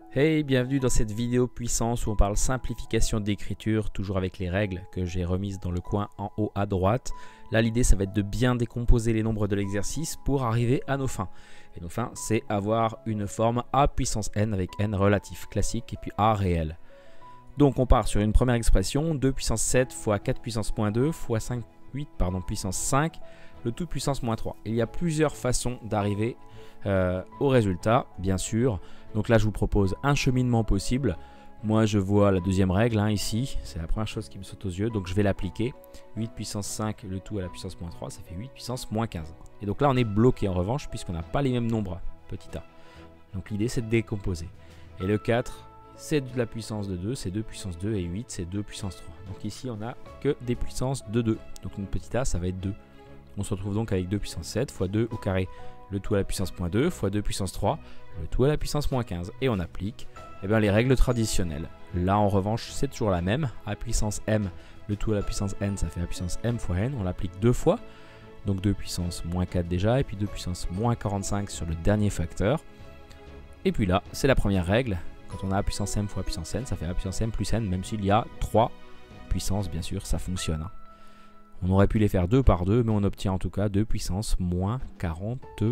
Hey, bienvenue dans cette vidéo puissance où on parle simplification d'écriture, toujours avec les règles que j'ai remises dans le coin en haut à droite. Là, l'idée, ça va être de bien décomposer les nombres de l'exercice pour arriver à nos fins. Et nos fins, c'est avoir une forme a puissance n avec n relatif classique et puis a réel. Donc, on part sur une première expression, 2 puissance 7 fois 4 puissance moins 2 fois 5, 8 puissance 5, le tout puissance moins 3. Il y a plusieurs façons d'arriver au résultat, bien sûr. Donc là, je vous propose un cheminement possible. Moi, je vois la deuxième règle ici. C'est la première chose qui me saute aux yeux. Donc, je vais l'appliquer. 8 puissance 5, le tout à la puissance moins 3, ça fait 8 puissance moins 15. Et donc là, on est bloqué en revanche, puisqu'on n'a pas les mêmes nombres, petit a. Donc, l'idée, c'est de décomposer. Et le 4, c'est de la puissance de 2, c'est 2 puissance 2. Et 8, c'est 2 puissance 3. Donc ici, on n'a que des puissances de 2. Donc, notre petit a, ça va être 2. On se retrouve donc avec 2 puissance 7 fois 2 au carré, le tout à la puissance moins 2 fois 2 puissance 3, le tout à la puissance moins 15. Et on applique les règles traditionnelles. Là, en revanche, c'est toujours la même. A puissance m, le tout à la puissance n, ça fait a puissance m fois n. On l'applique deux fois. Donc 2 puissance moins 4 déjà, et puis 2 puissance moins 45 sur le dernier facteur. Et puis là, c'est la première règle. Quand on a a puissance m fois puissance n, ça fait a puissance m plus n, même s'il y a 3 puissances, bien sûr, ça fonctionne. On aurait pu les faire 2 par 2, mais on obtient en tout cas 2 puissance moins 42.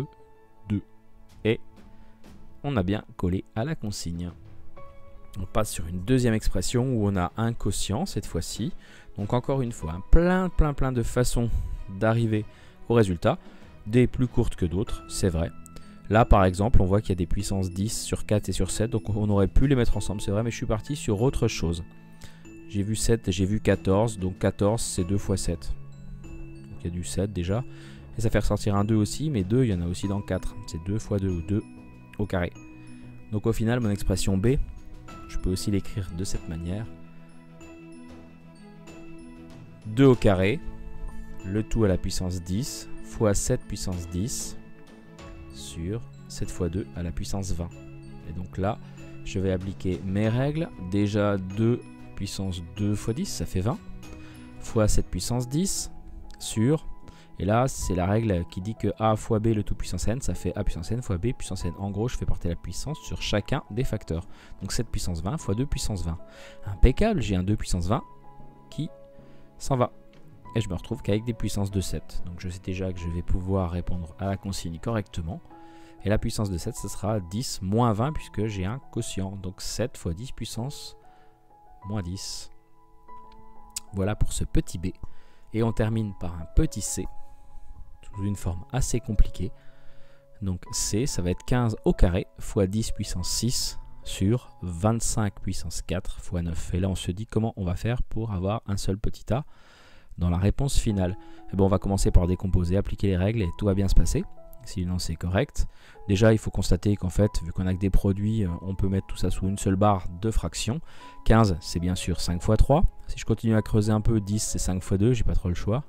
Et on a bien collé à la consigne. On passe sur une deuxième expression où on a un quotient cette fois-ci. Donc encore une fois, plein de façons d'arriver au résultat. Des plus courtes que d'autres, c'est vrai. Là par exemple, on voit qu'il y a des puissances 10 sur 4 et sur 7. Donc on aurait pu les mettre ensemble, c'est vrai, mais je suis parti sur autre chose. J'ai vu 7 et j'ai vu 14, donc 14 c'est 2 fois 7. Donc il y a du 7 déjà. Et ça fait ressortir un 2 aussi, mais 2 il y en a aussi dans 4. C'est 2 fois 2 ou 2 au carré. Donc au final, mon expression B, je peux aussi l'écrire de cette manière. 2 au carré, le tout à la puissance 10, fois 7 puissance 10, sur 7 fois 2 à la puissance 20. Et donc là, je vais appliquer mes règles. Déjà 2 puissance 2 fois 10, ça fait 20, fois 7 puissance 10, sur, et là c'est la règle qui dit que a fois b le tout puissance n, ça fait a puissance n fois b puissance n. En gros, je fais porter la puissance sur chacun des facteurs. Donc 7 puissance 20 fois 2 puissance 20. Impeccable, j'ai un 2 puissance 20 qui s'en va. Et je me retrouve qu'avec des puissances de 7. Donc je sais déjà que je vais pouvoir répondre à la consigne correctement. Et la puissance de 7, ce sera 10 moins 20 puisque j'ai un quotient. Donc 7 fois 10 puissance moins 10. Voilà pour ce petit b. Et on termine par un petit c, sous une forme assez compliquée. Donc c, ça va être 15 au carré fois 10 puissance 6 sur 25 puissance 4 fois 9. Et là, on se dit comment on va faire pour avoir un seul petit a dans la réponse finale. Et bon, on va commencer par décomposer, appliquer les règles et tout va bien se passer. Si le lancé est correct. Déjà, il faut constater qu'en fait, vu qu'on a que des produits, on peut mettre tout ça sous une seule barre de fractions. 15, c'est bien sûr 5 fois 3. Si je continue à creuser un peu, 10, c'est 5 fois 2, j'ai pas trop le choix.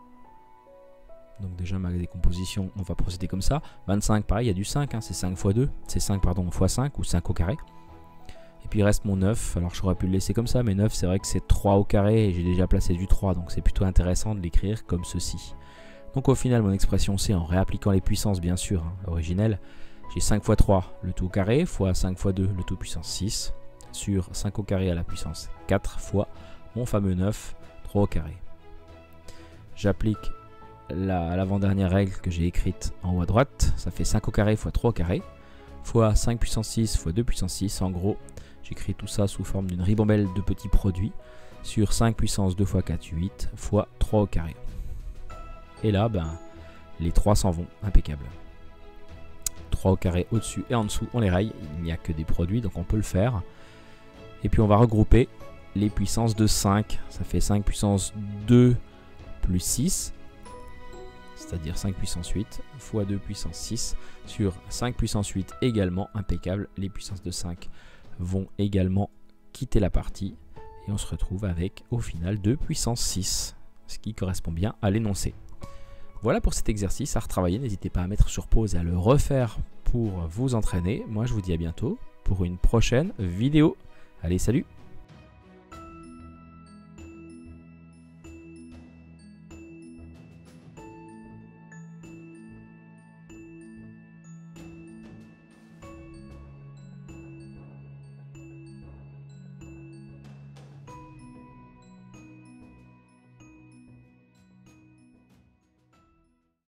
Donc déjà, ma décomposition, on va procéder comme ça. 25, pareil, il y a du 5, c'est 5 fois 2. C'est 5, pardon, fois 5 ou 5 au carré. Et puis il reste mon 9. Alors j'aurais pu le laisser comme ça, mais 9, c'est vrai que c'est 3 au carré et j'ai déjà placé du 3. Donc c'est plutôt intéressant de l'écrire comme ceci. Donc au final, mon expression C, en réappliquant les puissances bien sûr originelles, j'ai 5 fois 3 le tout au carré, fois 5 fois 2 le tout puissance 6, sur 5 au carré à la puissance 4 fois mon fameux 9, 3 au carré. J'applique l'avant-dernière règle que j'ai écrite en haut à droite, ça fait 5 au carré fois 3 au carré, fois 5 puissance 6 fois 2 puissance 6, en gros, j'écris tout ça sous forme d'une ribambelle de petits produits, sur 5 puissance 2 fois 4, 8, fois 3 au carré. Et là, les 3 s'en vont, impeccable. 3 au carré au-dessus et en dessous, on les raye. Il n'y a que des produits, donc on peut le faire. Et puis on va regrouper les puissances de 5. Ça fait 5 puissance 2 plus 6, c'est-à-dire 5 puissance 8, fois 2 puissance 6, sur 5 puissance 8 également, impeccable. Les puissances de 5 vont également quitter la partie. Et on se retrouve avec, au final, 2 puissance 6, ce qui correspond bien à l'énoncé. Voilà pour cet exercice à retravailler, n'hésitez pas à mettre sur pause et à le refaire pour vous entraîner. Moi je vous dis à bientôt pour une prochaine vidéo. Allez, salut!